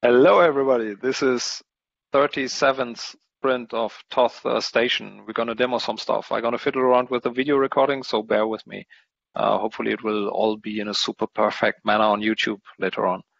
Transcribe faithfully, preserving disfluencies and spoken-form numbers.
Hello, everybody. This is thirty-seventh sprint of Thoth uh, Station. We're going to demo some stuff. I'm going to fiddle around with the video recording, so bear with me. Uh, hopefully it will all be in a super perfect manner on YouTube later on.